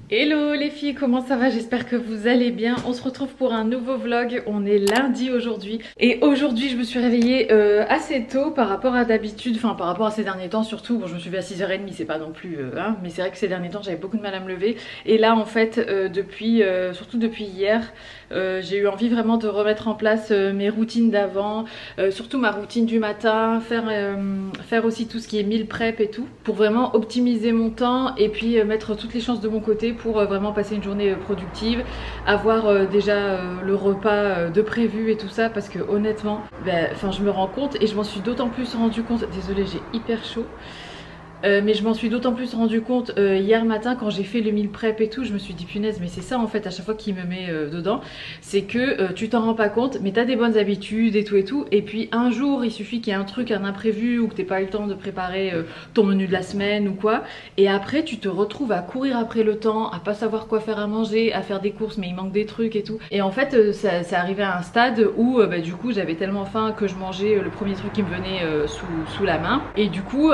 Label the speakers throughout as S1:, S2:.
S1: Hello les filles, comment ça va? J'espère que vous allez bien. On se retrouve pour un nouveau vlog. On est lundi aujourd'hui. Et aujourd'hui je me suis réveillée assez tôt par rapport à d'habitude. Enfin par rapport à ces derniers temps surtout. Bon je me suis levée à 6h30, c'est pas non plus... mais c'est vrai que ces derniers temps j'avais beaucoup de mal à me lever. Et là en fait surtout depuis hier, j'ai eu envie vraiment de remettre en place mes routines d'avant. Surtout ma routine du matin. Faire aussi tout ce qui est meal prep et tout. Pour vraiment optimiser mon temps et puis mettre toutes les chances de mon côté pour vraiment passer une journée productive, avoir déjà le repas de prévu et tout ça, parce que honnêtement, je me rends compte et je m'en suis d'autant plus rendu compte, désolée j'ai hyper chaud. Mais je m'en suis d'autant plus rendu compte hier matin quand j'ai fait le meal prep et tout. Je me suis dit punaise, mais c'est ça en fait à chaque fois qui me met dedans, c'est que tu t'en rends pas compte mais t'as des bonnes habitudes et tout, et puis un jour il suffit qu'il y ait un truc, un imprévu, ou que t'aies pas eu le temps de préparer ton menu de la semaine ou quoi, et après tu te retrouves à courir après le temps, à pas savoir quoi faire à manger, à faire des courses mais il manque des trucs et tout, et en fait c'est arrivé à un stade où du coup j'avais tellement faim que je mangeais le premier truc qui me venait sous la main, et du coup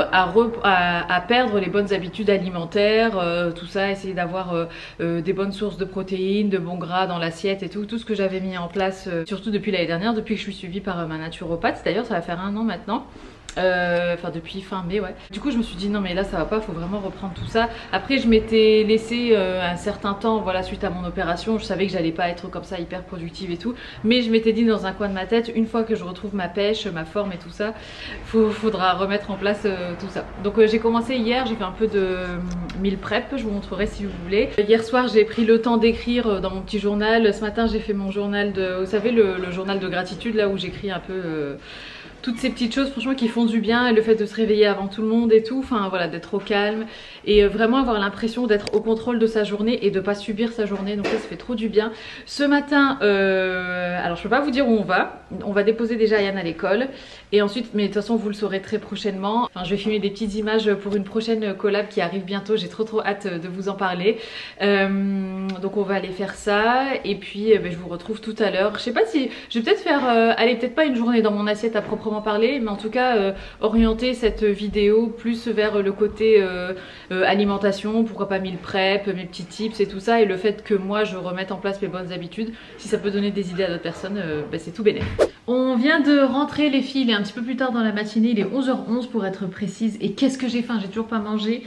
S1: à perdre les bonnes habitudes alimentaires, tout ça, essayer d'avoir des bonnes sources de protéines, de bons gras dans l'assiette et tout ce que j'avais mis en place, surtout depuis l'année dernière, depuis que je suis suivie par ma naturopathe. D'ailleurs ça va faire 1 an maintenant. Enfin depuis fin mai, ouais. Du coup je me suis dit non mais là ça va pas, faut vraiment reprendre tout ça. Après je m'étais laissé un certain temps, voilà, suite à mon opération. Je savais que j'allais pas être comme ça hyper productive et tout, mais je m'étais dit dans un coin de ma tête, une fois que je retrouve ma pêche, ma forme et tout ça, faudra remettre en place tout ça. Donc j'ai commencé hier, j'ai fait un peu de meal prep, je vous montrerai si vous voulez. Hier soir j'ai pris le temps d'écrire dans mon petit journal. Ce matin j'ai fait mon journal de, vous savez, le journal de gratitude, là où j'écris un peu toutes ces petites choses franchement qui font du bien, et le fait de se réveiller avant tout le monde et tout, enfin voilà, d'être au calme et vraiment avoir l'impression d'être au contrôle de sa journée et de pas subir sa journée, donc ça fait trop du bien. Ce matin, alors je peux pas vous dire où on va déposer déjà Yann à l'école, et ensuite, mais de toute façon vous le saurez très prochainement, enfin je vais filmer des petites images pour une prochaine collab qui arrive bientôt, j'ai trop hâte de vous en parler. Donc on va aller faire ça, et puis je vous retrouve tout à l'heure. Je sais pas si, je vais peut-être faire, allez, peut-être pas une journée dans mon assiette à proprement parler, mais en tout cas orienter cette vidéo plus vers le côté alimentation, pourquoi pas meal prep, mes petits tips et tout ça, et le fait que moi je remette en place mes bonnes habitudes. Si ça peut donner des idées à d'autres personnes, c'est tout bénéf. On vient de rentrer les filles, il est un petit peu plus tard dans la matinée, il est 11h11 pour être précise, et qu'est-ce que j'ai faim, j'ai toujours pas mangé.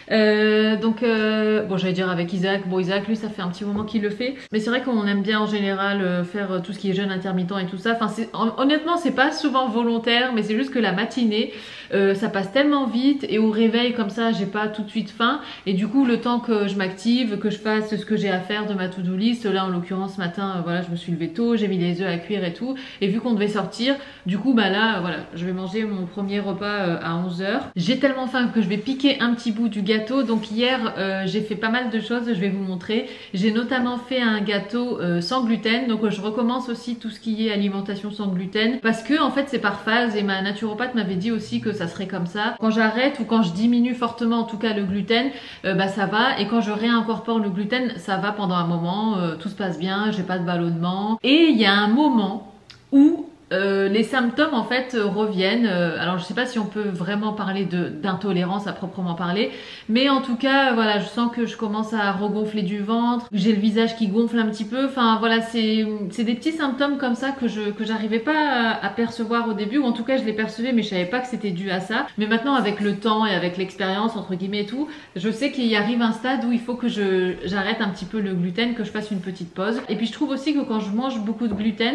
S1: Bon, j'allais dire avec Isaac, bon Isaac lui ça fait un petit moment qu'il le fait, mais c'est vrai qu'on aime bien en général faire tout ce qui est jeûne intermittent et tout ça. Enfin honnêtement c'est pas souvent volontaire, mais c'est juste que la matinée ça passe tellement vite, et au réveil comme ça j'ai pas tout de suite faim, et du coup le temps que je m'active, que je fasse ce que j'ai à faire de ma to-do list, là en l'occurrence ce matin voilà, je me suis levée tôt, j'ai mis les œufs à cuire et tout, et vu qu'on devait sortir, du coup là voilà, je vais manger mon premier repas à 11h. J'ai tellement faim que je vais piquer un petit bout du gâteau. Donc hier j'ai fait pas mal de choses, je vais vous montrer. J'ai notamment fait un gâteau sans gluten, donc je recommence aussi tout ce qui est alimentation sans gluten, parce que en fait c'est par phase, et ma naturopathe m'avait dit aussi que ça serait comme ça. Quand j'arrête ou quand je diminue fortement en tout cas le gluten, ça va, et quand je réincorpore le gluten ça va pendant un moment, tout se passe bien, j'ai pas de ballonnement, et il y a un moment où les symptômes en fait reviennent. Alors je sais pas si on peut vraiment parler d'intolérance à proprement parler, mais en tout cas voilà, je sens que je commence à regonfler du ventre, j'ai le visage qui gonfle un petit peu, enfin voilà, c'est des petits symptômes comme ça que j'arrivais pas à percevoir au début, ou en tout cas je les percevais mais je savais pas que c'était dû à ça. Mais maintenant avec le temps et avec l'expérience entre guillemets et tout, je sais qu'il y arrive un stade où il faut que j'arrête un petit peu le gluten, que je fasse une petite pause. Et puis je trouve aussi que quand je mange beaucoup de gluten,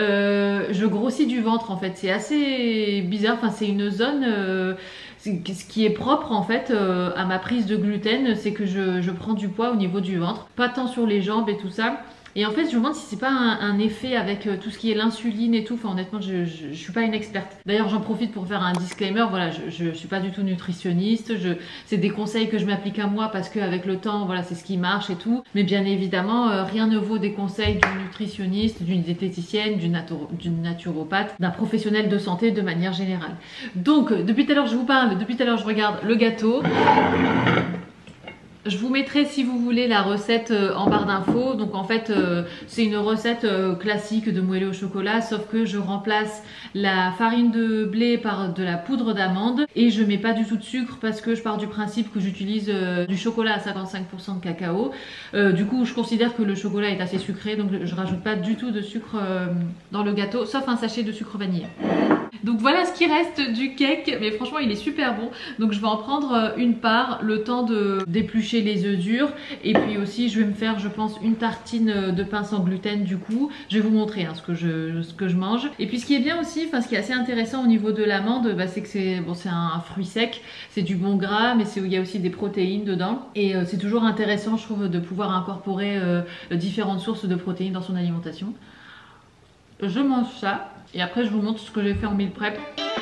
S1: je grossis du ventre en fait, c'est assez bizarre, enfin c'est une zone ce qui est propre en fait à ma prise de gluten, c'est que je prends du poids au niveau du ventre, pas tant sur les jambes et tout ça. Et en fait je me demande si c'est pas un effet avec tout ce qui est l'insuline et tout. Enfin honnêtement je suis pas une experte. D'ailleurs j'en profite pour faire un disclaimer, voilà, je suis pas du tout nutritionniste, c'est des conseils que je m'applique à moi parce qu'avec le temps voilà c'est ce qui marche et tout. Mais bien évidemment rien ne vaut des conseils d'une nutritionniste, d'une diététicienne, d'une naturopathe, d'un professionnel de santé de manière générale. Donc depuis tout à l'heure je vous parle, depuis tout à l'heure je regarde le gâteau. Je vous mettrai si vous voulez la recette en barre d'infos. Donc en fait c'est une recette classique de moelleux au chocolat, sauf que je remplace la farine de blé par de la poudre d'amande et je mets pas du tout de sucre parce que je pars du principe que j'utilise du chocolat à 55% de cacao. Du coup je considère que le chocolat est assez sucré, donc je rajoute pas du tout de sucre dans le gâteau, sauf un sachet de sucre vanillé. Donc voilà ce qui reste du cake, mais franchement il est super bon. Donc je vais en prendre une part, le temps de d'éplucher les œufs durs. Et puis aussi je vais me faire, je pense, une tartine de pain sans gluten. Du coup je vais vous montrer ce que je mange. Et puis ce qui est bien aussi, enfin ce qui est assez intéressant au niveau de l'amande, c'est que c'est bon, c'est un fruit sec, c'est du bon gras, mais il y a aussi des protéines dedans. Et c'est toujours intéressant, je trouve, de pouvoir incorporer différentes sources de protéines dans son alimentation. Je mange ça et après je vous montre ce que j'ai fait en meal prep.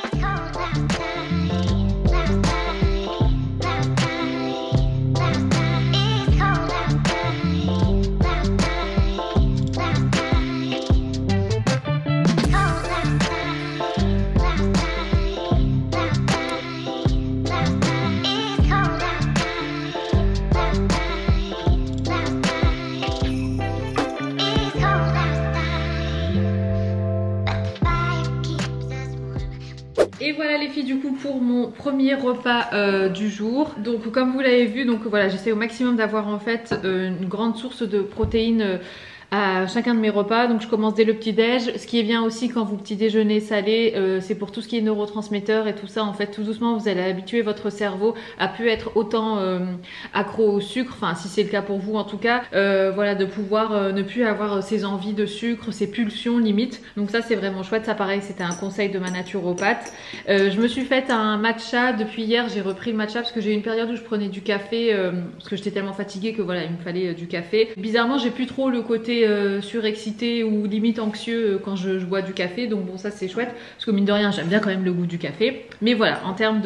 S1: Et voilà les filles, du coup pour mon premier repas du jour. Donc comme vous l'avez vu, donc voilà, j'essaie au maximum d'avoir en fait une grande source de protéines à chacun de mes repas. Donc je commence dès le petit déj. Ce qui est bien aussi quand vous petit déjeunez salé, c'est pour tout ce qui est neurotransmetteurs et tout ça. En fait tout doucement vous allez habituer votre cerveau à plus être autant accro au sucre, enfin si c'est le cas pour vous en tout cas, voilà, de pouvoir ne plus avoir ces envies de sucre, ces pulsions limite. Donc ça c'est vraiment chouette. Ça pareil, c'était un conseil de ma naturopathe. Je me suis fait un matcha. Depuis hier j'ai repris le matcha parce que j'ai eu une période où je prenais du café parce que j'étais tellement fatiguée que voilà, il me fallait du café. Bizarrement j'ai plus trop le côté surexcité ou limite anxieux quand je bois du café, donc bon ça c'est chouette parce que mine de rien j'aime bien quand même le goût du café, mais voilà, en termes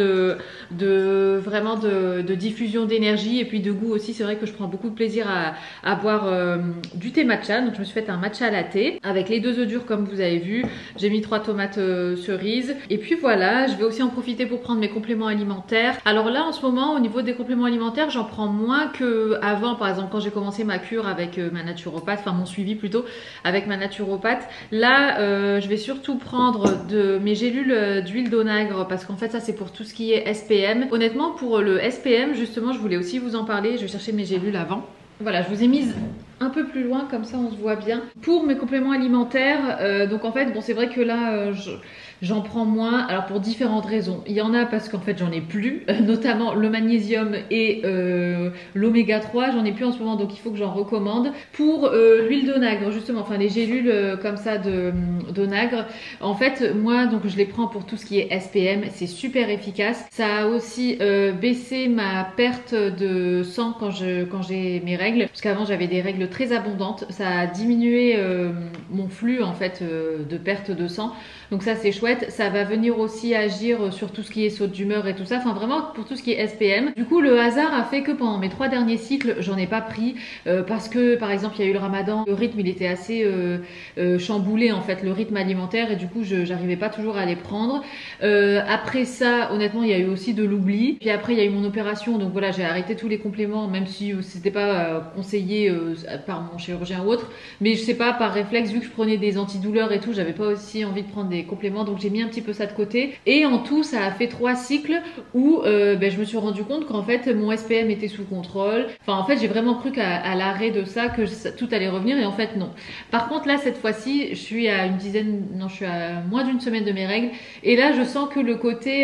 S1: vraiment de diffusion d'énergie et puis de goût aussi, c'est vrai que je prends beaucoup de plaisir à boire du thé matcha. Donc je me suis fait un matcha latte avec les 2 œufs durs comme vous avez vu, j'ai mis 3 tomates cerises et puis voilà, je vais aussi en profiter pour prendre mes compléments alimentaires. Alors là en ce moment au niveau des compléments alimentaires j'en prends moins qu'avant. Par exemple quand j'ai commencé ma cure avec ma naturopathe, enfin mon suivi plutôt avec ma naturopathe, là je vais surtout prendre mes gélules d'huile d'onagre parce qu'en fait ça c'est pour tout ce qui est SPM. Honnêtement pour le SPM justement je voulais aussi vous en parler, je vais chercher mes gélules avant. Voilà, je vous ai mise un peu plus loin comme ça on se voit bien. Pour mes compléments alimentaires, donc en fait bon c'est vrai que là j'en prends moins, alors pour différentes raisons. Il y en a parce qu'en fait j'en ai plus, notamment le magnésium et l'oméga 3, j'en ai plus en ce moment donc il faut que j'en recommande. Pour l'huile d'onagre justement, enfin les gélules comme ça d'onagre, en fait moi donc je les prends pour tout ce qui est SPM, c'est super efficace. Ça a aussi baissé ma perte de sang quand j'ai mes règles, parce qu'avant j'avais des règles très abondantes, ça a diminué mon flux en fait de perte de sang. Donc ça c'est chouette, ça va venir aussi agir sur tout ce qui est saute d'humeur et tout ça, enfin vraiment pour tout ce qui est SPM. Du coup le hasard a fait que pendant mes 3 derniers cycles j'en ai pas pris parce que par exemple il y a eu le ramadan, le rythme il était assez chamboulé en fait, le rythme alimentaire, et du coup j'arrivais pas toujours à les prendre. Après ça honnêtement il y a eu aussi de l'oubli, puis après il y a eu mon opération, donc voilà j'ai arrêté tous les compléments même si c'était pas conseillé par mon chirurgien ou autre, mais je sais pas, par réflexe vu que je prenais des antidouleurs et tout, j'avais pas aussi envie de prendre des compléments, donc j'ai mis un petit peu ça de côté. Et en tout ça a fait 3 cycles où je me suis rendu compte qu'en fait mon SPM était sous contrôle. Enfin en fait j'ai vraiment cru qu'à l'arrêt de ça que tout allait revenir, et en fait non. Par contre là cette fois-ci je suis à je suis à moins d'une semaine de mes règles, et là je sens que le côté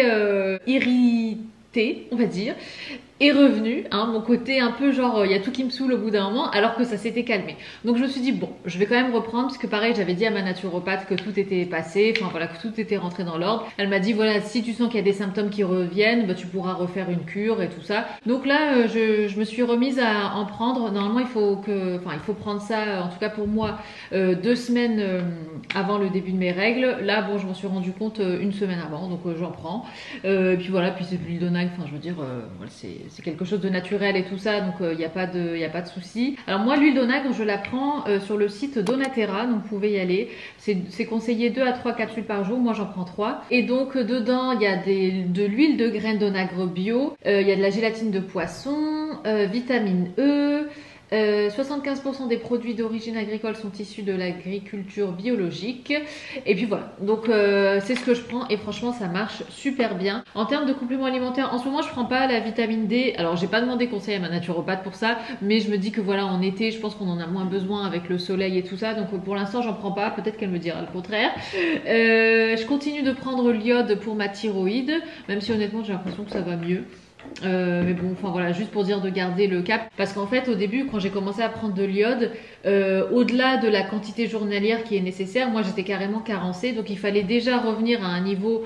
S1: irrité on va dire est revenu, mon côté un peu genre il y a tout qui me saoule au bout d'un moment, alors que ça s'était calmé. Donc je me suis dit bon, je vais quand même reprendre, parce que pareil j'avais dit à ma naturopathe que tout était passé, enfin voilà, que tout était rentré dans l'ordre. Elle m'a dit voilà, si tu sens qu'il y a des symptômes qui reviennent, tu pourras refaire une cure et tout ça. Donc là je me suis remise à en prendre. Normalement il faut prendre ça, en tout cas pour moi 2 semaines avant le début de mes règles. Là bon je m'en suis rendu compte 1 semaine avant, donc j'en prends. Et puis voilà, puis c'est l'huile d'onagre, enfin je veux dire voilà, c'est quelque chose de naturel et tout ça, donc il n'y a pas de souci. Alors moi l'huile d'onagre je la prends sur le site Donatera, donc vous pouvez y aller. C'est conseillé 2 à 3 capsules par jour, moi j'en prends 3. Et donc dedans il y a de l'huile de graines d'onagre bio, il y a de la gélatine de poisson, vitamine E. 75% des produits d'origine agricole sont issus de l'agriculture biologique. Et puis voilà, donc c'est ce que je prends et franchement ça marche super bien. En termes de compléments alimentaires, en ce moment je prends pas la vitamine D. Alors j'ai pas demandé conseil à ma naturopathe pour ça, mais je me dis que voilà, en été je pense qu'on en a moins besoin avec le soleil et tout ça. Donc pour l'instant j'en prends pas, peut-être qu'elle me dira le contraire. Je continue de prendre l'iode pour ma thyroïde, même si honnêtement j'ai l'impression que ça va mieux. Mais bon, enfin voilà, juste pour dire de garder le cap, parce qu'en fait au début quand j'ai commencé à prendre de l'iode, au-delà de la quantité journalière qui est nécessaire, moi j'étais carrément carencée, donc il fallait déjà revenir à un niveau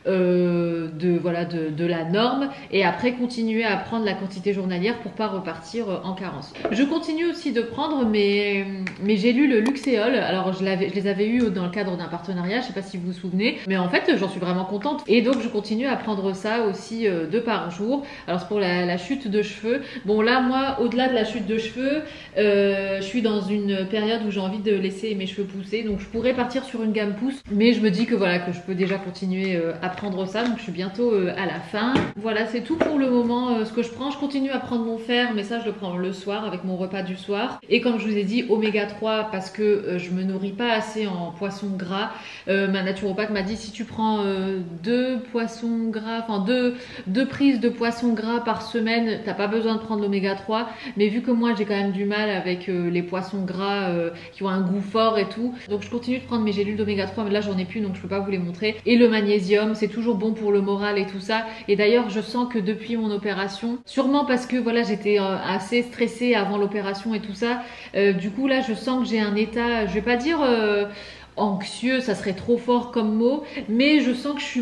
S1: de la norme et après continuer à prendre la quantité journalière pour pas repartir en carence. Je continue aussi de prendre mes gélules Luxéol. Alors je les avais eues dans le cadre d'un partenariat, je sais pas si vous vous souvenez, mais en fait j'en suis vraiment contente et donc je continue à prendre ça aussi 2 par jour. Alors c'est pour la chute de cheveux. Bon là moi au-delà de la chute de cheveux, je suis dans une période où j'ai envie de laisser mes cheveux pousser, donc je pourrais partir sur une gamme pousse, mais je me dis que voilà, que je peux déjà continuer à prendre ça, donc je suis bientôt à la fin. Voilà, c'est tout pour le moment ce que je prends. Je continue à prendre mon fer, mais ça je le prends le soir avec mon repas du soir. Et comme je vous ai dit, oméga 3 parce que je me nourris pas assez en poissons gras. Ma naturopathe m'a dit si tu prends 2 poissons gras, enfin 2 prises de poissons gras par semaine, t'as pas besoin de prendre l'oméga 3. Mais vu que moi j'ai quand même du mal avec les poissons gras qui ont un goût fort et tout, donc je continue de prendre mes gélules d'oméga 3, mais là j'en ai plus donc je peux pas vous les montrer. Et le magnésium, c'est toujours bon pour le moral et tout ça. Et d'ailleurs je sens que depuis mon opération, sûrement parce que voilà j'étais assez stressée avant l'opération et tout ça, du coup là je sens que j'ai un état, je vais pas dire anxieux, ça serait trop fort comme mot, mais je sens que je suis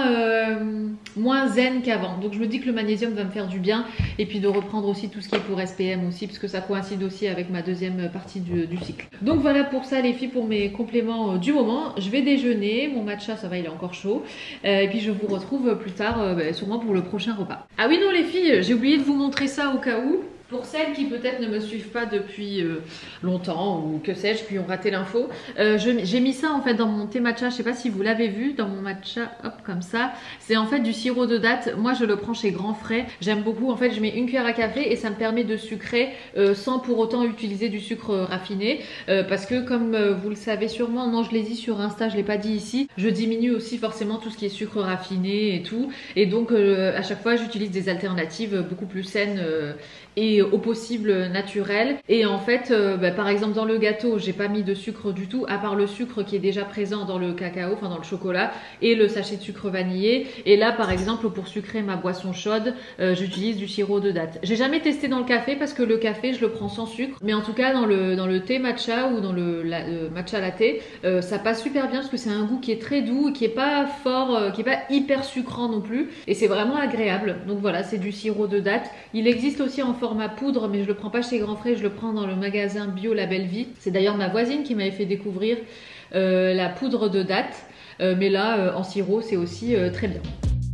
S1: moins zen qu'avant. Donc je me dis que le magnésium va me faire du bien, et puis de reprendre aussi tout ce qui est pour SPM aussi, parce que ça coïncide aussi avec ma deuxième partie du cycle. Donc voilà pour ça les filles, pour mes compléments du moment. Je vais déjeuner, mon matcha ça va, il est encore chaud, et puis je vous retrouve plus tard sûrement pour le prochain repas. Ah oui non les filles, j'ai oublié de vous montrer ça au cas où. Pour celles qui peut-être ne me suivent pas depuis longtemps ou que sais-je, qui ont raté l'info, j'ai mis ça en fait dans mon thé matcha, je sais pas si vous l'avez vu, dans mon matcha, hop comme ça. C'est en fait du sirop de date, moi je le prends chez Grand Frais, j'aime beaucoup, en fait je mets 1 cuillère à café et ça me permet de sucrer sans pour autant utiliser du sucre raffiné, parce que comme vous le savez sûrement, non je l'ai dit sur Insta, je l'ai pas dit ici, je diminue aussi forcément tout ce qui est sucre raffiné et tout, et donc à chaque fois j'utilise des alternatives beaucoup plus saines et au possible naturel. Et en fait par exemple dans le gâteau j'ai pas mis de sucre du tout, à part le sucre qui est déjà présent dans le cacao, enfin dans le chocolat, et le sachet de sucre vanillé. Et là par exemple pour sucrer ma boisson chaude, j'utilise du sirop de date. J'ai jamais testé dans le café parce que le café je le prends sans sucre, mais en tout cas dans le thé matcha ou dans le matcha latte, ça passe super bien parce que c'est un goût qui est très doux, qui est pas fort, qui est pas hyper sucrant non plus, et c'est vraiment agréable. Donc voilà, c'est du sirop de date. Il existe aussi en format poudre, mais je le prends pas chez Grand Frais, je le prends dans le magasin bio La Belle Vie. C'est d'ailleurs ma voisine qui m'avait fait découvrir la poudre de date, mais là en sirop c'est aussi très bien.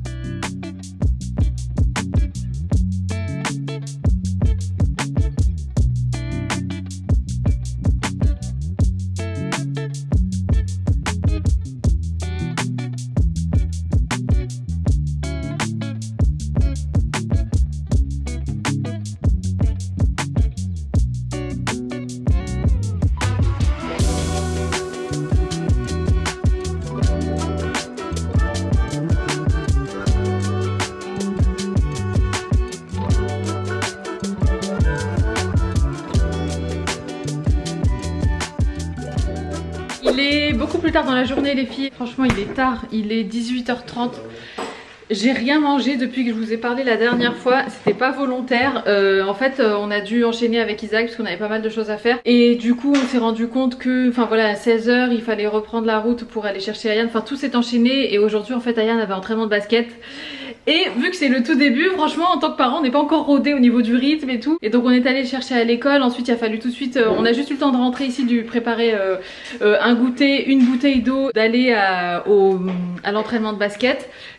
S1: Il est beaucoup plus tard dans la journée les filles, franchement il est tard, il est 18h30. J'ai rien mangé depuis que je vous ai parlé la dernière fois, c'était pas volontaire. En fait on a dû enchaîner avec Isaac parce qu'on avait pas mal de choses à faire. Et du coup on s'est rendu compte que, enfin voilà, à 16h il fallait reprendre la route pour aller chercher Ayane. Enfin tout s'est enchaîné et aujourd'hui en fait Ayane avait entraînement de basket. Et vu que c'est le tout début, franchement en tant que parent on n'est pas encore rodé au niveau du rythme et tout. Et donc on est allé le chercher à l'école, ensuite il a fallu tout de suite, on a juste eu le temps de rentrer ici, de préparer un goûter, une bouteille d'eau, d'aller à l'entraînement de basket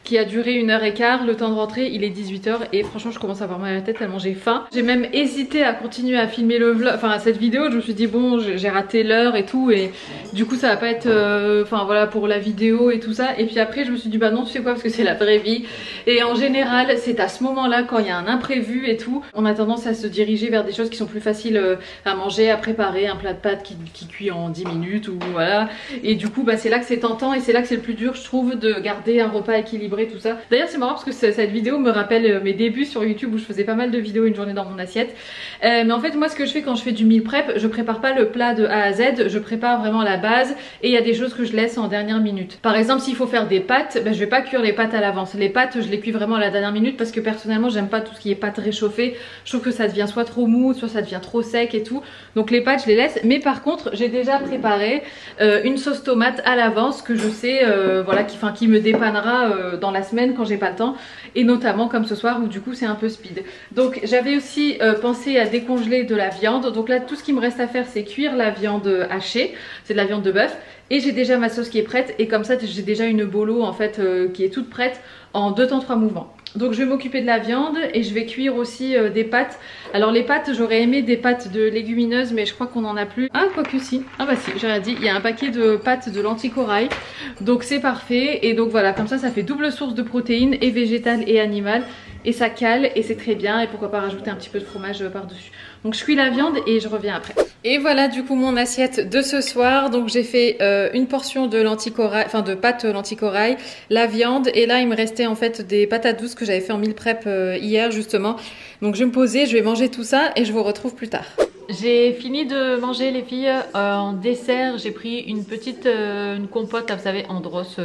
S1: qui a duré 1h15. Le temps de rentrer il est 18h et franchement je commence à avoir mal à la tête tellement j'ai faim. J'ai même hésité à continuer à filmer le vlog, enfin cette vidéo. Je me suis dit bon j'ai raté l'heure et tout et du coup ça va pas être enfin voilà pour la vidéo et tout ça. Et puis après je me suis dit bah non tu sais quoi, parce que c'est la vraie vie et en général c'est à ce moment là quand il y a un imprévu et tout, on a tendance à se diriger vers des choses qui sont plus faciles à manger, à préparer, un plat de pâtes qui cuit en 10 minutes ou voilà. Et du coup bah c'est là que c'est tentant et c'est là que c'est le plus dur je trouve de garder un repas équilibré tout ça. D'ailleurs c'est marrant parce que cette vidéo me rappelle mes débuts sur YouTube où je faisais pas mal de vidéos une journée dans mon assiette. Mais en fait moi ce que je fais quand je fais du meal prep, je prépare pas le plat de A à Z, je prépare vraiment la base et il y a des choses que je laisse en dernière minute. Par exemple s'il faut faire des pâtes, bah, je vais pas cuire les pâtes à l'avance. Les pâtes je les cuis vraiment à la dernière minute parce que personnellement j'aime pas tout ce qui est pâtes réchauffées. Je trouve que ça devient soit trop mou, soit ça devient trop sec et tout. Donc les pâtes je les laisse. Mais par contre j'ai déjà préparé une sauce tomate à l'avance que je sais voilà qui me dépannera dans la semaine quand j'ai pas le temps. Et notamment comme ce soir où du coup c'est un peu speed. Donc j'avais aussi pensé à décongeler de la viande. Donc là tout ce qui me reste à faire c'est cuire la viande hachée. C'est de la viande de bœuf. Et j'ai déjà ma sauce qui est prête. Et comme ça j'ai déjà une bolo en fait qui est toute prête en 2 temps 3 mouvements. Donc je vais m'occuper de la viande et je vais cuire aussi des pâtes. Alors les pâtes, j'aurais aimé des pâtes de légumineuses mais je crois qu'on en a plus. Ah quoique si, ah bah si, j'ai rien dit, il y a un paquet de pâtes de lentilles corail. Donc c'est parfait et donc voilà, comme ça fait double source de protéines et végétales et animales. Et ça cale et c'est très bien et pourquoi pas rajouter un petit peu de fromage par dessus. Donc je cuis la viande et je reviens après. Et voilà du coup mon assiette de ce soir. Donc j'ai fait une portion de lentilles corail, enfin de pâtes lentilles corail, la viande et là il me restait en fait des patates douces que j'avais fait en meal prep hier justement. Donc je vais me poser, je vais manger tout ça et je vous retrouve plus tard. J'ai fini de manger les filles. En dessert j'ai pris une petite une compote là vous savez Andros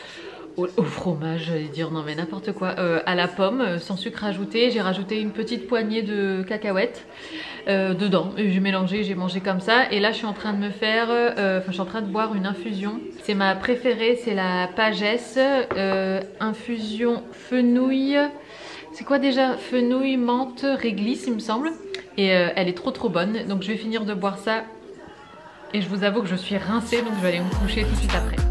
S1: au fromage, j'allais dire non mais n'importe quoi, à la pomme, sans sucre ajouté. J'ai rajouté une petite poignée de cacahuètes dedans. J'ai mélangé, j'ai mangé comme ça. Et là je suis en train de me faire, enfin je suis en train de boire une infusion. C'est ma préférée, c'est la Pagès, infusion fenouil. C'est quoi déjà? Fenouil, menthe, réglisse il me semble. Et elle est trop bonne. Donc je vais finir de boire ça. Et je vous avoue que je suis rincée, donc je vais aller me coucher tout de suite après.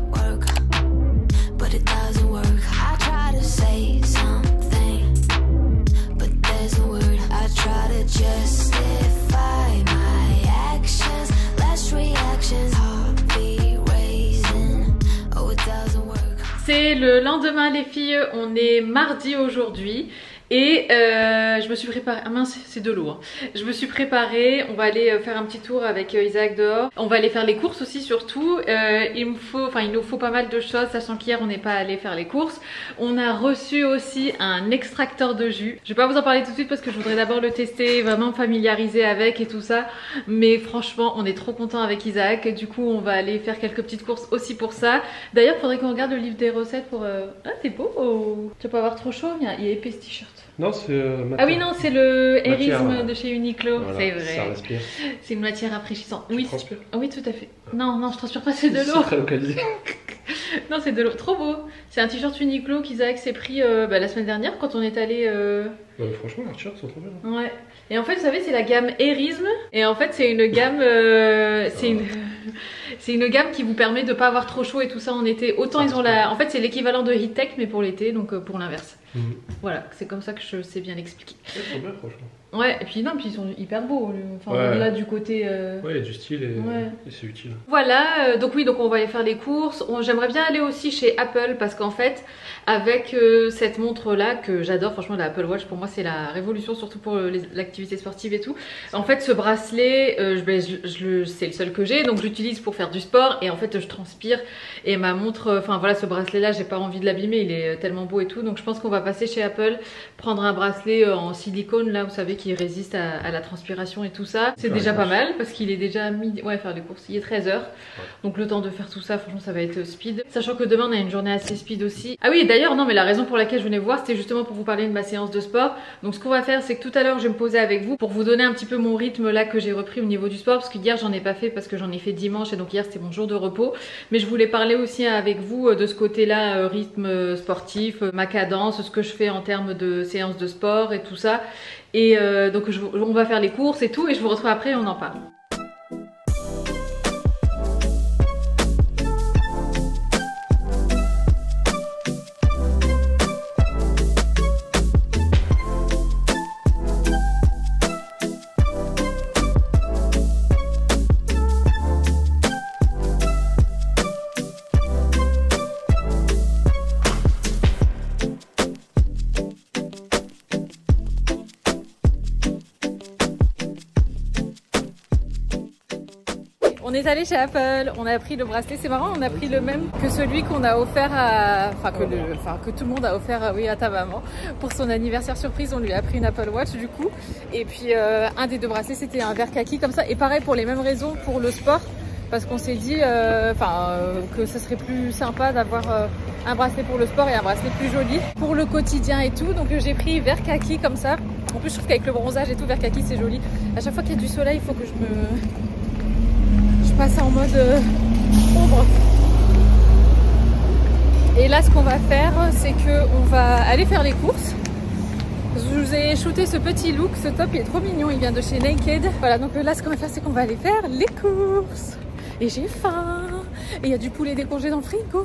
S1: C'est le lendemain les filles, on est mardi aujourd'hui. Et je me suis préparée, ah mince c'est de l'eau hein. Je me suis préparée, on va aller faire un petit tour avec Isaac dehors. On va aller faire les courses aussi surtout. Il nous faut pas mal de choses, sachant qu'hier on n'est pas allé faire les courses. On a reçu aussi un extracteur de jus. Je vais pas vous en parler tout de suite parce que je voudrais d'abord le tester, vraiment familiariser avec et tout ça. Mais franchement on est trop content avec Isaac. Du coup on va aller faire quelques petites courses aussi pour ça. D'ailleurs faudrait qu'on regarde le livre des recettes pour... Ah t'es beau oh. Tu vas pas avoir trop chaud, il est épais ce t-shirt.
S2: Non, c'est
S1: ah oui, non, c'est le Hérisme de chez Uniqlo. Voilà, c'est vrai.
S2: Ça respire.
S1: C'est une matière rafraîchissante.
S2: Tu transpires?
S1: Oui, tout à fait. Non, non, je transpire pas, c'est de l'eau.
S2: C'est très localisé.
S1: Non, c'est de l'eau. Trop beau. C'est un t-shirt Uniqlo qu'Isaac s'est pris la semaine dernière quand on est allé.
S2: Franchement, leurs t-shirts sont trop bien.
S1: Ouais. Et en fait, vous savez, c'est la gamme Hérisme. Et en fait, c'est une gamme. C'est une gamme qui vous permet de pas avoir trop chaud et tout ça en été. Autant ils ont la. En fait, c'est l'équivalent de Heat Tech, mais pour l'été, donc pour l'inverse. Voilà, c'est comme ça que je sais bien l'expliquer.
S2: Ils sont bien, franchement.
S1: Ouais, et puis non, puis ils sont hyper beaux. Enfin, ouais. Là du côté.
S2: Ouais, il y a du style et c'est utile.
S1: Voilà, donc oui, donc on va aller faire les courses. J'aimerais bien aller aussi chez Apple parce qu'en fait, avec cette montre là que j'adore, franchement, la Apple Watch pour moi c'est la révolution, surtout pour l'activité sportive et tout. En fait, ce bracelet, c'est le seul que j'ai, donc j'utilise pour faire du sport et en fait, je transpire. Et ma montre, enfin voilà, ce bracelet là, j'ai pas envie de l'abîmer, il est tellement beau et tout. Donc je pense qu'on va passer chez Apple, prendre un bracelet en silicone là, vous savez, qui résiste à la transpiration et tout ça. C'est déjà pas mal parce qu'il est déjà midi. Ouais, faire des courses, il est 13h. Ouais. Donc le temps de faire tout ça, franchement, ça va être speed. Sachant que demain, on a une journée assez speed aussi. Ah oui, d'ailleurs, non, mais la raison pour laquelle je venais vous voir, c'était justement pour vous parler de ma séance de sport. Donc ce qu'on va faire, c'est que tout à l'heure, je vais me poser avec vous pour vous donner un petit peu mon rythme là que j'ai repris au niveau du sport. Parce que hier, j'en ai pas fait parce que j'en ai fait dimanche et donc hier, c'était mon jour de repos. Mais je voulais parler aussi avec vous de ce côté-là, rythme sportif, ma cadence, ce que je fais en termes de séance de sport et tout ça. Et donc on va faire les courses et tout et je vous retrouve après et on en parle. On est allé chez Apple, on a pris le bracelet, c'est marrant, on a pris le même que celui qu'on a offert à... que tout le monde a offert à ta maman. Pour son anniversaire surprise, on lui a pris une Apple Watch du coup. Et puis un des deux bracelets, c'était un vert kaki comme ça. Et pareil pour les mêmes raisons pour le sport. Parce qu'on s'est dit que ce serait plus sympa d'avoir un bracelet pour le sport et un bracelet plus joli pour le quotidien et tout. Donc j'ai pris vert kaki comme ça. En plus je trouve qu'avec le bronzage et tout, vert kaki c'est joli. À chaque fois qu'il y a du soleil, il faut que je passe en mode ombre. Et là ce qu'on va faire, c'est qu'on va aller faire les courses. Je vous ai shooté ce petit look, ce top il est trop mignon, il vient de chez Naked. Voilà, donc là ce qu'on va faire, c'est qu'on va aller faire les courses. Et j'ai faim. Et il y a du poulet décongé dans le frigo.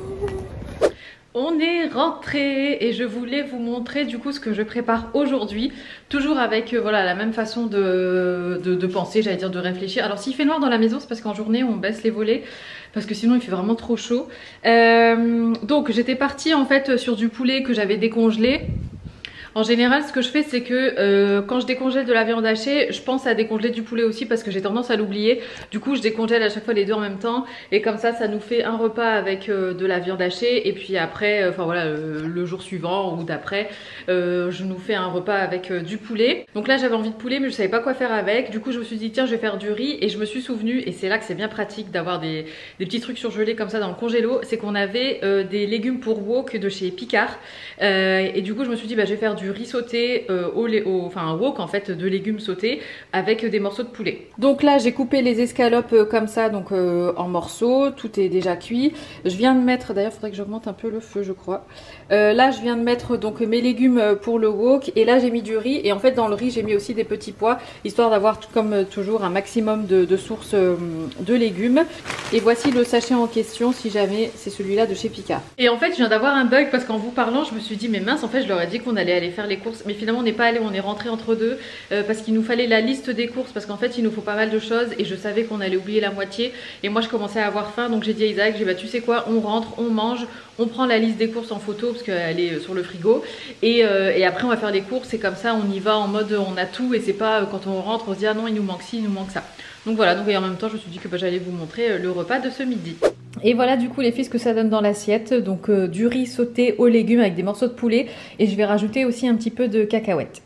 S1: On est rentré et je voulais vous montrer du coup ce que je prépare aujourd'hui. Toujours avec voilà, la même façon de penser, j'allais dire de réfléchir. Alors s'il fait noir dans la maison, c'est parce qu'en journée on baisse les volets. Parce que sinon il fait vraiment trop chaud. Donc j'étais partie en fait sur du poulet que j'avais décongelé. En général, ce que je fais, c'est que quand je décongèle de la viande hachée, je pense à décongeler du poulet aussi parce que j'ai tendance à l'oublier. Du coup, je décongèle à chaque fois les deux en même temps. Et comme ça nous fait un repas avec de la viande hachée. Et puis après, le jour suivant ou d'après, je nous fais un repas avec du poulet. Donc là, j'avais envie de poulet, mais je savais pas quoi faire avec. Du coup, je me suis dit, tiens, je vais faire du riz. Et je me suis souvenu, et c'est là que c'est bien pratique d'avoir des petits trucs surgelés comme ça dans le congélo, c'est qu'on avait des légumes pour wok de chez Picard. Et du coup, je me suis dit, bah, je vais faire du riz sauté un wok en fait de légumes sautés avec des morceaux de poulet. Donc là j'ai coupé les escalopes comme ça, donc en morceaux, tout est déjà cuit. Je viens de mettre, d'ailleurs faudrait que j'augmente un peu le feu je crois. Là je viens de mettre donc mes légumes pour le wok et là j'ai mis du riz et en fait dans le riz j'ai mis aussi des petits pois histoire d'avoir comme toujours un maximum de sources de légumes. Et voici le sachet en question si jamais c'est celui-là de chez Picard. Et en fait je viens d'avoir un bug parce qu'en vous parlant je me suis dit mais mince, en fait je leur ai dit qu'on allait aller faire les courses, mais finalement on n'est pas allé, on est rentré entre deux parce qu'il nous fallait la liste des courses parce qu'en fait il nous faut pas mal de choses et je savais qu'on allait oublier la moitié et moi je commençais à avoir faim, donc j'ai dit à Isaac, j'ai dit bah tu sais quoi, on rentre, on mange, on prend la liste des courses en photo parce qu'elle est sur le frigo et après on va faire les courses et comme ça on y va en mode on a tout et c'est pas quand on rentre on se dit ah non il nous manque ci, il nous manque ça. Donc voilà, donc et en même temps je me suis dit que bah, j'allais vous montrer le repas de ce midi. Et voilà du coup les filles ce que ça donne dans l'assiette, donc du riz sauté aux légumes avec des morceaux de poulet et je vais rajouter aussi un petit peu de cacahuètes.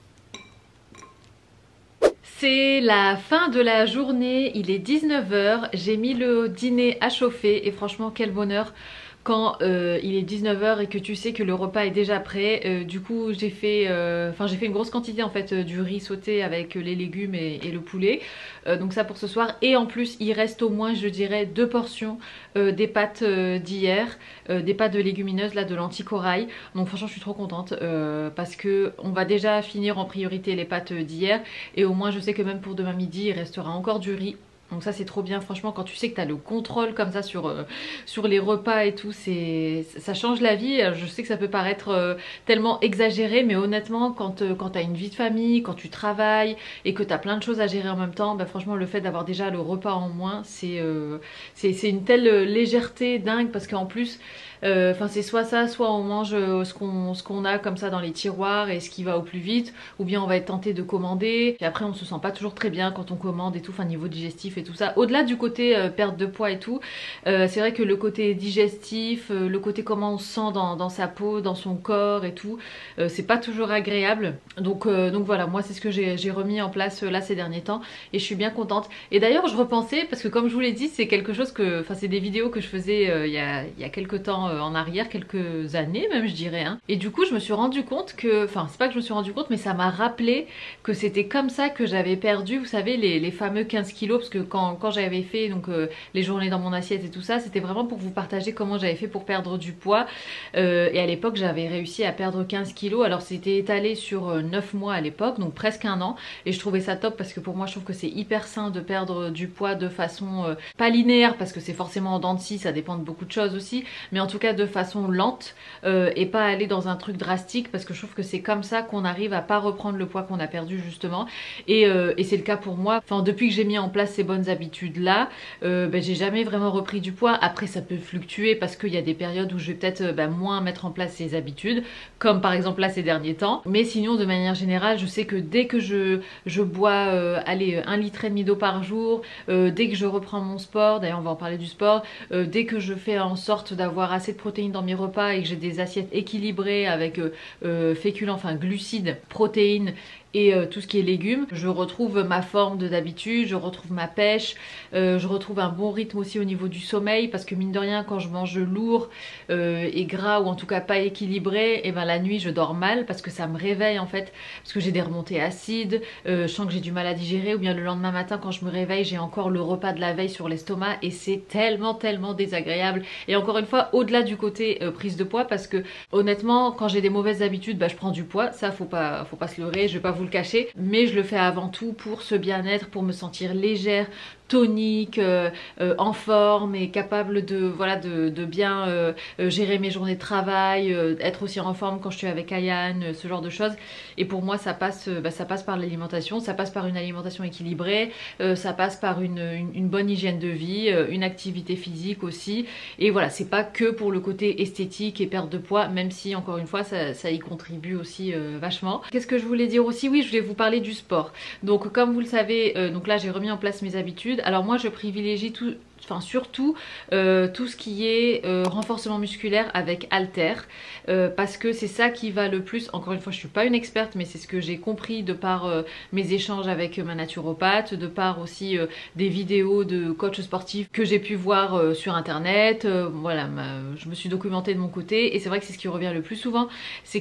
S1: C'est la fin de la journée, il est 19 h, j'ai mis le dîner à chauffer et franchement quel bonheur quand il est 19 h et que tu sais que le repas est déjà prêt. Du coup j'ai fait une grosse quantité en fait du riz sauté avec les légumes et le poulet. Donc ça pour ce soir. Et en plus il reste au moins je dirais 2 portions des pâtes d'hier. Des pâtes de légumineuses là de lentilles corail. Donc franchement je suis trop contente parce que on va déjà finir en priorité les pâtes d'hier. Et au moins je sais que même pour demain midi il restera encore du riz. Donc ça c'est trop bien franchement quand tu sais que tu as le contrôle comme ça sur les repas et tout, ça change la vie. Je sais que ça peut paraître tellement exagéré mais honnêtement quand tu as une vie de famille, quand tu travailles et que tu as plein de choses à gérer en même temps, bah franchement le fait d'avoir déjà le repas en moins c'est une telle légèreté dingue parce qu'en plus c'est soit ça, soit on mange ce qu'on a comme ça dans les tiroirs et ce qui va au plus vite, ou bien on va être tenté de commander et après on se sent pas toujours très bien quand on commande et tout, niveau digestif et tout ça. Au-delà du côté perte de poids et tout, c'est vrai que le côté digestif, le côté comment on se sent dans sa peau, dans son corps et tout, c'est pas toujours agréable. Donc voilà, moi c'est ce que j'ai remis en place là ces derniers temps et je suis bien contente. Et d'ailleurs je repensais, parce que comme je vous l'ai dit, c'est quelque chose que, c'est des vidéos que je faisais il y a quelques temps en arrière, quelques années même je dirais hein. Et du coup je me suis rendu compte que, c'est pas que je me suis rendu compte mais ça m'a rappelé que c'était comme ça que j'avais perdu, vous savez les fameux 15 kilos, parce que quand j'avais fait donc les journées dans mon assiette et tout ça, c'était vraiment pour vous partager comment j'avais fait pour perdre du poids et à l'époque j'avais réussi à perdre 15 kilos, alors c'était étalé sur 9 mois à l'époque, donc presque un an, et je trouvais ça top parce que pour moi je trouve que c'est hyper sain de perdre du poids de façon pas linéaire parce que c'est forcément en dents de scie, ça dépend de beaucoup de choses aussi, mais en tout tout cas de façon lente et pas aller dans un truc drastique, parce que je trouve que c'est comme ça qu'on arrive à pas reprendre le poids qu'on a perdu justement. Et c'est le cas pour moi. Enfin, depuis que j'ai mis en place ces bonnes habitudes là, j'ai jamais vraiment repris du poids. Après ça peut fluctuer parce qu'il y a des périodes où je vais peut-être moins mettre en place ces habitudes, comme par exemple là ces derniers temps. Mais sinon de manière générale, je sais que dès que je bois allez 1,5 litre d'eau par jour, dès que je reprends mon sport, d'ailleurs on va en parler du sport, dès que je fais en sorte d'avoir assez de protéines dans mes repas et que j'ai des assiettes équilibrées avec féculents, enfin glucides, protéines et tout ce qui est légumes, je retrouve ma forme de d'habitude, je retrouve ma pêche, je retrouve un bon rythme aussi au niveau du sommeil, parce que mine de rien quand je mange lourd et gras, ou en tout cas pas équilibré, et ben la nuit je dors mal parce que ça me réveille en fait, parce que j'ai des remontées acides, je sens que j'ai du mal à digérer, ou bien le lendemain matin quand je me réveille j'ai encore le repas de la veille sur l'estomac et c'est tellement désagréable. Et encore une fois, au-delà du côté prise de poids, parce que honnêtement quand j'ai des mauvaises habitudes, je prends du poids, ça faut pas se leurrer, je vais pas vous le cacher, mais je le fais avant tout pour ce bien-être, pour me sentir légère, tonique, en forme et capable de voilà de bien gérer mes journées de travail, être aussi en forme quand je suis avec Ayane, ce genre de choses. Et pour moi ça passe par l'alimentation, ça passe par une alimentation équilibrée, ça passe par une bonne hygiène de vie, une activité physique aussi. Et voilà, c'est pas que pour le côté esthétique et perte de poids, même si encore une fois ça y contribue aussi vachement. Qu'est-ce que je voulais dire aussi? Oui, je voulais vous parler du sport. Donc comme vous le savez, donc là j'ai remis en place mes habitudes. Alors moi je privilégie surtout tout ce qui est renforcement musculaire avec haltères, parce que c'est ça qui va le plus. Encore une fois, je suis pas une experte, mais c'est ce que j'ai compris de par mes échanges avec ma naturopathe, de par aussi des vidéos de coachs sportifs que j'ai pu voir sur internet. Voilà, je me suis documentée de mon côté et c'est vrai que c'est ce qui revient le plus souvent, c'est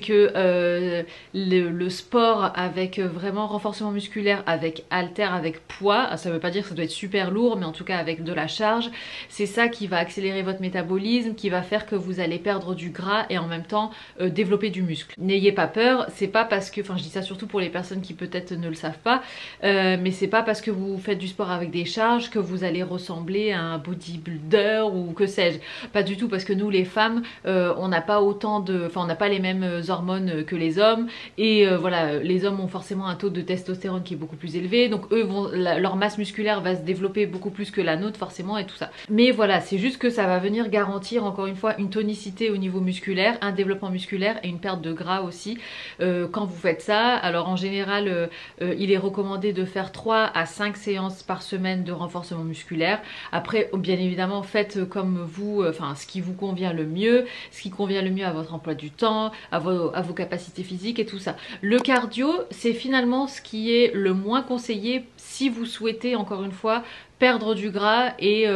S1: que le sport avec vraiment renforcement musculaire avec haltères, avec poids, ça veut pas dire que ça doit être super lourd, mais en tout cas avec de la charge, c'est ça qui va accélérer votre métabolisme, qui va faire que vous allez perdre du gras et en même temps développer du muscle. N'ayez pas peur, c'est pas parce que, enfin je dis ça surtout pour les personnes qui peut-être ne le savent pas, mais c'est pas parce que vous faites du sport avec des charges que vous allez ressembler à un bodybuilder ou que sais-je. Pas du tout, parce que nous les femmes, on n'a pas autant de, enfin on n'a pas les mêmes hormones que les hommes, et voilà, les hommes ont forcément un taux de testostérone qui est beaucoup plus élevé, donc eux leur masse musculaire va se développer beaucoup plus que la nôtre forcément, et tout ça. Mais voilà, c'est juste que ça va venir garantir encore une fois une tonicité au niveau musculaire, un développement musculaire et une perte de gras aussi quand vous faites ça. Alors en général il est recommandé de faire 3 à 5 séances par semaine de renforcement musculaire. Après bien évidemment faites comme vous, enfin ce qui vous convient le mieux, ce qui convient le mieux à votre emploi du temps, à vos capacités physiques et tout ça. Le cardio c'est finalement ce qui est le moins conseillé si vous souhaitez encore une fois perdre du gras et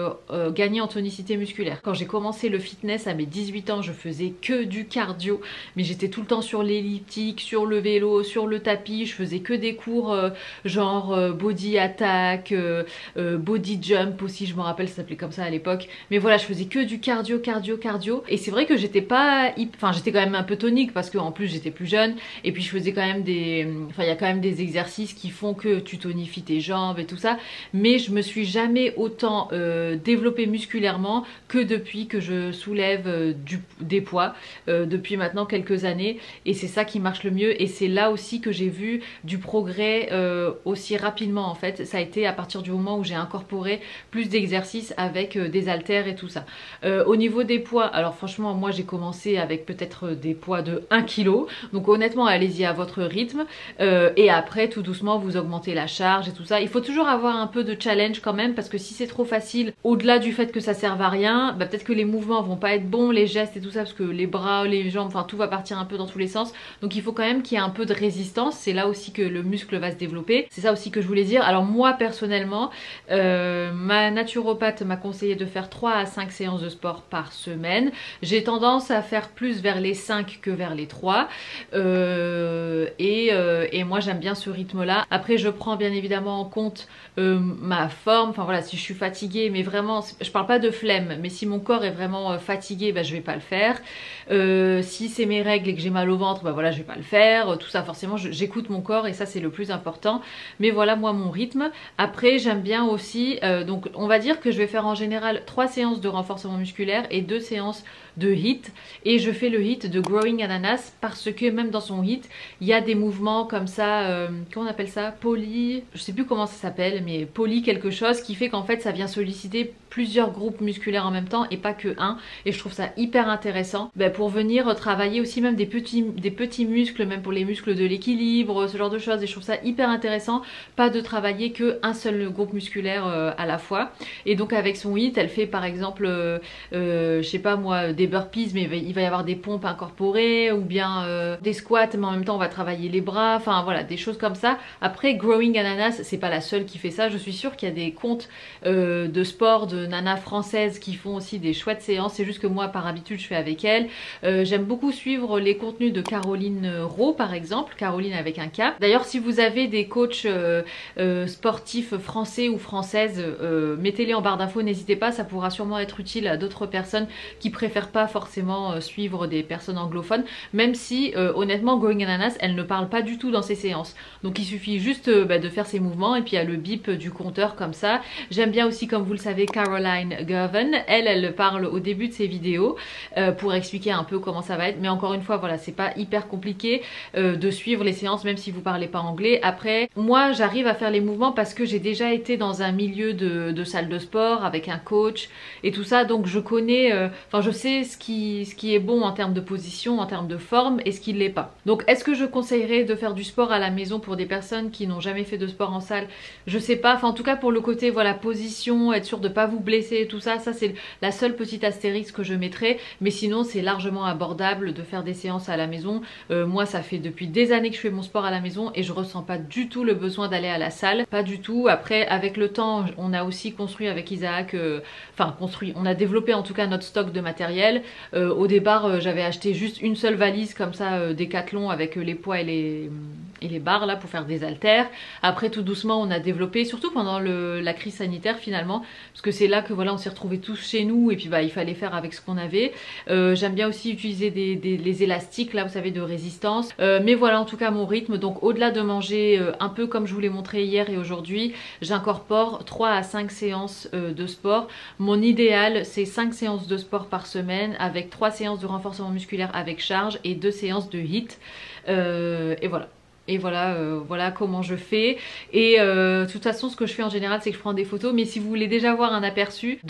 S1: gagner en tonicité musculaire. Quand j'ai commencé le fitness à mes 18 ans, je faisais que du cardio, mais j'étais tout le temps sur l'elliptique, sur le vélo, sur le tapis, je faisais que des cours genre body attack, body jump aussi, je me rappelle ça s'appelait comme ça à l'époque, mais voilà, je faisais que du cardio, et c'est vrai que j'étais pas, enfin j'étais quand même un peu tonique parce qu'en plus j'étais plus jeune, et puis je faisais quand même enfin il y a quand même des exercices qui font que tu tonifies tes jambes et tout ça, mais je me suis jamais autant développée musculairement que depuis que je soulève des poids depuis maintenant quelques années, et c'est ça qui marche le mieux, et c'est là aussi que j'ai vu du progrès aussi rapidement en fait. Ça a été à partir du moment où j'ai incorporé plus d'exercices avec des haltères et tout ça. Au niveau des poids, alors franchement moi j'ai commencé avec peut-être des poids de 1 kg, donc honnêtement allez-y à votre rythme, et après tout doucement vous augmentez la charge et tout ça. Il faut toujours avoir un peu de challenge quand même, parce que si c'est trop facile, au-delà du fait que ça serve à rien, peut-être que les mouvements vont pas être bons, les gestes et tout ça, parce que les bras, les jambes, enfin tout va partir un peu dans tous les sens, donc il faut quand même qu'il y ait un peu de résistance. C'est là aussi que le muscle va se développer, c'est ça aussi que je voulais dire. Alors moi personnellement, ma naturopathe m'a conseillé de faire 3 à 5 séances de sport par semaine. J'ai tendance à faire plus vers les 5 que vers les 3, et moi j'aime bien ce rythme là. Après je prends bien évidemment en compte ma forme, enfin voilà, si je suis fatiguée, mais vraiment je parle pas de flemme, mais si mon corps est vraiment fatigué, je vais pas le faire. Si c'est mes règles et que j'ai mal au ventre, voilà, je vais pas le faire. Tout ça forcément j'écoute mon corps, et ça c'est le plus important. Mais voilà moi mon rythme. Après j'aime bien aussi, donc on va dire que je vais faire en général 3 séances de renforcement musculaire et 2 séances de HIIT et je fais le HIIT de Growing Ananas parce que même dans son HIIT, il y a des mouvements comme ça, comment on appelle ça, poly, je sais plus comment ça s'appelle, mais poly quelque chose qui fait qu'en fait ça vient solliciter plusieurs groupes musculaires en même temps et pas que un, et je trouve ça hyper intéressant pour venir travailler aussi même des petits muscles, même pour les muscles de l'équilibre, ce genre de choses, et je trouve ça hyper intéressant, pas de travailler que un seul groupe musculaire à la fois. Et donc avec son HIIT, elle fait par exemple je sais pas moi, des burpees, mais il va y avoir des pompes incorporées, ou bien des squats, mais en même temps on va travailler les bras, enfin voilà, des choses comme ça. Après Growing Ananas, c'est pas la seule qui fait ça, je suis sûre qu'il y a des comptes de sport de nanas françaises qui font aussi des chouettes séances, c'est juste que moi par habitude je fais avec elle. J'aime beaucoup suivre les contenus de Caroline Rowe par exemple, Caroline avec un K. D'ailleurs si vous avez des coachs sportifs français ou françaises, mettez-les en barre d'infos, n'hésitez pas, ça pourra sûrement être utile à d'autres personnes qui préfèrent pas forcément suivre des personnes anglophones, même si honnêtement Growing Ananas elle ne parle pas du tout dans ses séances, donc il suffit juste de faire ses mouvements et puis il y a le bip du compteur comme ça. J'aime bien aussi, comme vous le savez, Caroline Girvan, elle parle au début de ses vidéos pour expliquer un peu comment ça va être, mais encore une fois voilà, c'est pas hyper compliqué de suivre les séances même si vous parlez pas anglais. Après moi j'arrive à faire les mouvements parce que j'ai déjà été dans un milieu de salle de sport avec un coach et tout ça, donc je connais, enfin je sais ce qui est bon en termes de position, en termes de forme, et ce qui l'est pas. Donc est-ce que je conseillerais de faire du sport à la maison pour des personnes qui n'ont jamais fait de sport en salle? Je sais pas, enfin en tout cas pour le côté voilà position, être sûr de pas vous blesser, tout ça, ça c'est la seule petite astérisque que je mettrais, mais sinon c'est largement abordable de faire des séances à la maison. Moi ça fait depuis des années que je fais mon sport à la maison et je ressens pas du tout le besoin d'aller à la salle, pas du tout. Après avec le temps on a aussi construit avec Isaac, enfin construit, on a développé en tout cas notre stock de matériel. Au départ j'avais acheté juste une seule valise comme ça Décathlon avec les poids et les barres là pour faire des haltères. Après tout doucement on a développé, surtout pendant la crise sanitaire finalement, parce que c'est là que voilà on s'est retrouvés tous chez nous et puis il fallait faire avec ce qu'on avait. J'aime bien aussi utiliser les élastiques là vous savez de résistance, mais voilà en tout cas mon rythme. Donc au-delà de manger un peu comme je vous l'ai montré hier et aujourd'hui, j'incorpore 3 à 5 séances de sport. Mon idéal c'est 5 séances de sport par semaine avec 3 séances de renforcement musculaire avec charge et 2 séances de HIIT, et voilà. Et voilà, voilà comment je fais. Et de toute façon ce que je fais en général c'est que je prends des photos, mais si vous voulez déjà voir un aperçu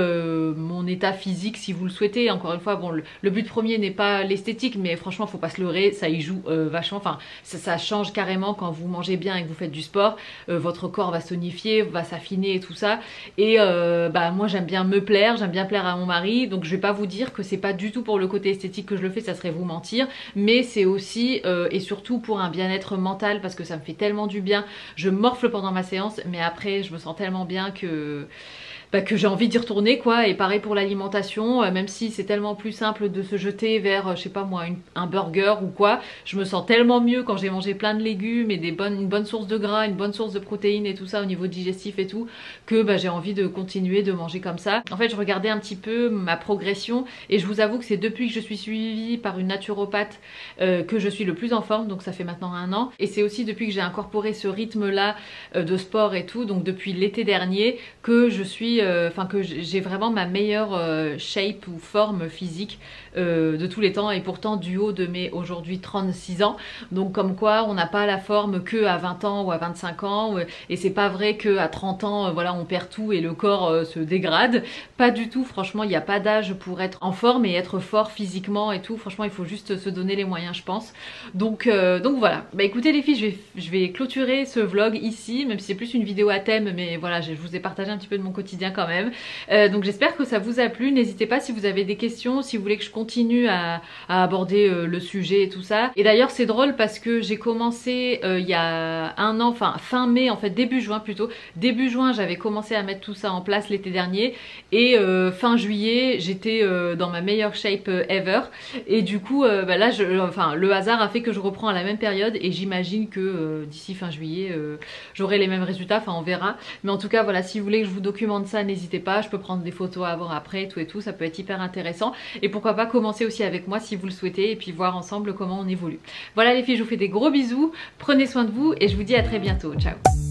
S1: de mon état physique si vous le souhaitez, encore une fois bon le but premier n'est pas l'esthétique, mais franchement faut pas se leurrer, ça y joue vachement, enfin ça change carrément quand vous mangez bien et que vous faites du sport, votre corps va tonifier, va s'affiner et tout ça. Et moi j'aime bien me plaire, j'aime bien plaire à mon mari, donc je vais pas vous dire que c'est pas du tout pour le côté esthétique que je le fais, ça serait vous mentir, mais c'est aussi et surtout pour un bien-être mental parce que ça me fait tellement du bien. Je morfle pendant ma séance mais après je me sens tellement bien que j'ai envie d'y retourner quoi. Et pareil pour l'alimentation, même si c'est tellement plus simple de se jeter vers je sais pas moi un burger ou quoi, je me sens tellement mieux quand j'ai mangé plein de légumes et une bonne source de gras, une bonne source de protéines et tout ça au niveau digestif et tout, que j'ai envie de continuer de manger comme ça. En fait je regardais un petit peu ma progression et je vous avoue que c'est depuis que je suis suivie par une naturopathe que je suis le plus en forme, donc ça fait maintenant 1 an, et c'est aussi depuis que j'ai incorporé ce rythme là de sport et tout, donc depuis l'été dernier, que je suis que j'ai vraiment ma meilleure shape ou forme physique de tous les temps, et pourtant du haut de mes aujourd'hui 36 ans. Donc comme quoi on n'a pas la forme que à 20 ans ou à 25 ans, et c'est pas vrai que à 30 ans voilà on perd tout et le corps se dégrade, pas du tout. Franchement il n'y a pas d'âge pour être en forme et être fort physiquement et tout, franchement il faut juste se donner les moyens je pense. Donc voilà, écoutez les filles, je vais clôturer ce vlog ici, même si c'est plus une vidéo à thème, mais voilà je vous ai partagé un petit peu de mon quotidien quand même. Donc j'espère que ça vous a plu. N'hésitez pas si vous avez des questions, si vous voulez que je continue à aborder le sujet et tout ça. Et d'ailleurs c'est drôle parce que j'ai commencé il y a 1 an, enfin fin mai en fait, début juin plutôt, début juin j'avais commencé à mettre tout ça en place l'été dernier, et fin juillet j'étais dans ma meilleure shape ever, et du coup là le hasard a fait que je reprends à la même période, et j'imagine que d'ici fin juillet j'aurai les mêmes résultats, enfin on verra. Mais en tout cas voilà, si vous voulez que je vous documente ça, n'hésitez pas, je peux prendre des photos avant après tout et tout, ça peut être hyper intéressant, et pourquoi pas commencer aussi avec moi si vous le souhaitez, et puis voir ensemble comment on évolue. Voilà les filles, je vous fais des gros bisous, prenez soin de vous et je vous dis à très bientôt, ciao.